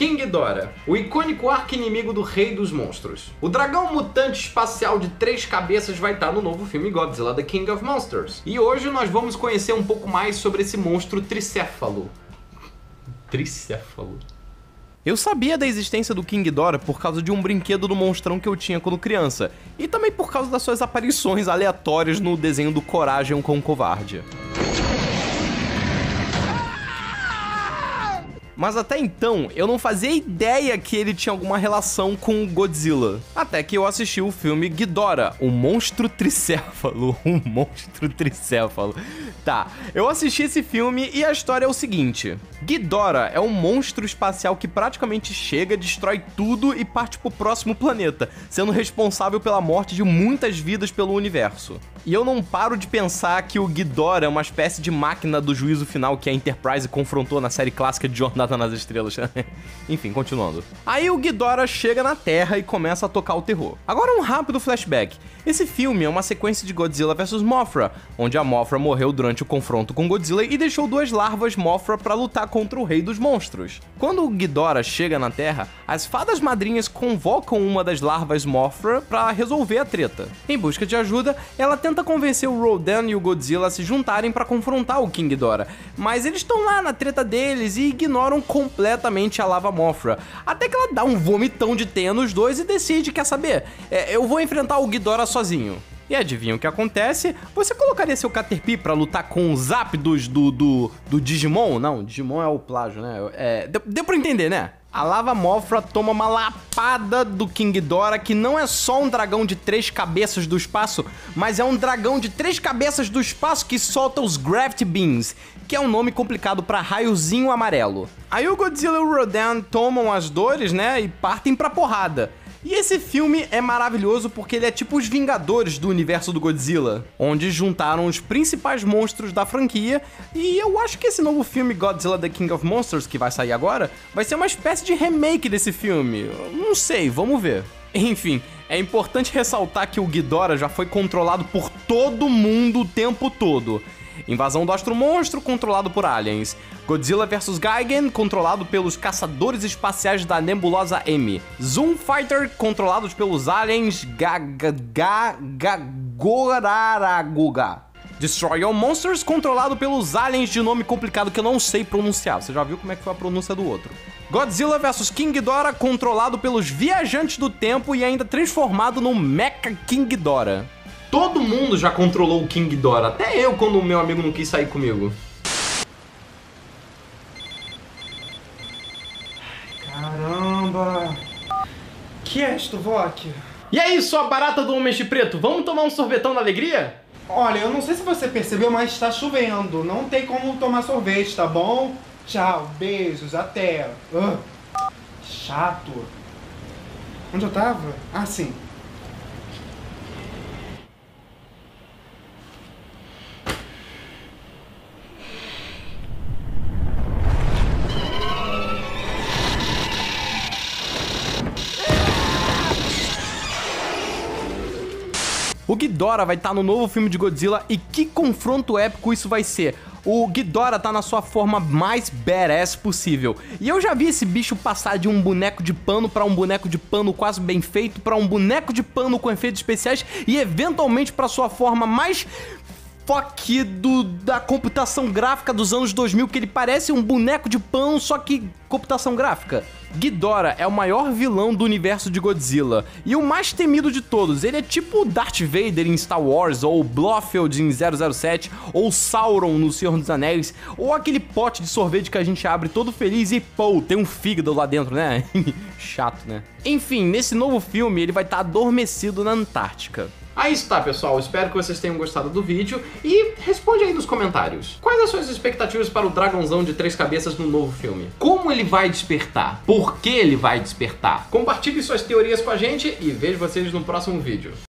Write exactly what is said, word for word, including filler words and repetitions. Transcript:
King Ghidorah, o icônico arqui-inimigo do Rei dos Monstros. O dragão mutante espacial de três cabeças vai estar no novo filme Godzilla The King of Monsters. E hoje nós vamos conhecer um pouco mais sobre esse monstro tricéfalo. Tricéfalo? Eu sabia da existência do King Ghidorah por causa de um brinquedo do monstrão que eu tinha quando criança, e também por causa das suas aparições aleatórias no desenho do Coragem com o Covarde. Mas até então, eu não fazia ideia que ele tinha alguma relação com Godzilla. Até que eu assisti o filme Ghidorah, o monstro tricéfalo. Um monstro tricéfalo. Tá, eu assisti esse filme e a história é o seguinte. Ghidorah é um monstro espacial que praticamente chega, destrói tudo e parte pro próximo planeta, sendo responsável pela morte de muitas vidas pelo universo. E eu não paro de pensar que o Ghidorah é uma espécie de máquina do juízo final que a Enterprise confrontou na série clássica de Jornada nas Estrelas. Enfim, continuando. Aí o Ghidorah chega na Terra e começa a tocar o terror. Agora um rápido flashback. Esse filme é uma sequência de Godzilla versus. Mothra, onde a Mothra morreu durante o confronto com Godzilla e deixou duas larvas Mothra pra lutar contra o Rei dos Monstros. Quando o Ghidorah chega na Terra, as fadas madrinhas convocam uma das larvas Mothra pra resolver a treta. Em busca de ajuda, ela tenta convencer o Rodan e o Godzilla a se juntarem pra confrontar o King Ghidorah, mas eles estão lá na treta deles e ignoram completamente a lava Mothra, até que ela dá um vomitão de teia nos dois e decide, quer saber, é, eu vou enfrentar o Ghidorah sozinho. E adivinha o que acontece? Você colocaria seu Caterpie pra lutar com os Zapdos do, do, do Digimon? Não, Digimon é o plágio, né? É, deu, deu pra entender, né? A lava Mothra toma uma lapada do King Ghidorah, que não é só um dragão de três cabeças do espaço, mas é um dragão de três cabeças do espaço que solta os Gravity Beams, que é um nome complicado pra raiozinho amarelo. Aí o Godzilla e o Rodan tomam as dores, né, e partem pra porrada. E esse filme é maravilhoso porque ele é tipo os Vingadores do universo do Godzilla, onde juntaram os principais monstros da franquia, e eu acho que esse novo filme Godzilla The King of Monsters, que vai sair agora, vai ser uma espécie de remake desse filme. Não sei, vamos ver. Enfim, é importante ressaltar que o Ghidorah já foi controlado por todo mundo o tempo todo. Invasão do Astro Monstro, controlado por aliens. Godzilla versus. Gigan, controlado pelos caçadores espaciais da nebulosa M. Zoom Fighter, controlados pelos aliens Gagagagoraraguga. Destroy All Monsters, controlado pelos aliens de nome complicado que eu não sei pronunciar. Você já viu como é que foi a pronúncia do outro. Godzilla versus. King Ghidorah, controlado pelos viajantes do tempo e ainda transformado no Mecha King Ghidorah. Todo mundo já controlou o King Ghidorah, até eu quando o meu amigo não quis sair comigo. Caramba! Que é isto, Vok? E aí, sua barata do Homem de Preto, vamos tomar um sorvetão da alegria? Olha, eu não sei se você percebeu, mas está chovendo. Não tem como tomar sorvete, tá bom? Tchau, beijos, até. Uh, chato. Onde eu tava? Ah, sim. O Ghidorah vai estar no novo filme de Godzilla e que confronto épico isso vai ser. O Ghidorah tá na sua forma mais badass possível. E eu já vi esse bicho passar de um boneco de pano pra um boneco de pano quase bem feito, pra um boneco de pano com efeitos especiais e eventualmente pra sua forma mais fuck do, da computação gráfica dos anos dois mil, que ele parece um boneco de pano, só que computação gráfica. Ghidorah é o maior vilão do universo de Godzilla, e o mais temido de todos. Ele é tipo Darth Vader em Star Wars, ou Blofeld em zero zero sete, ou Sauron no Senhor dos Anéis, ou aquele pote de sorvete que a gente abre todo feliz e, pô, tem um fígado lá dentro, né? Chato, né? Enfim, nesse novo filme ele vai estar adormecido na Antártica. Aí está, pessoal, espero que vocês tenham gostado do vídeo e responde aí nos comentários. Quais as suas expectativas para o dragãozão de três cabeças no novo filme? Como ele vai despertar? Por que ele vai despertar? Compartilhe suas teorias com a gente e vejo vocês no próximo vídeo.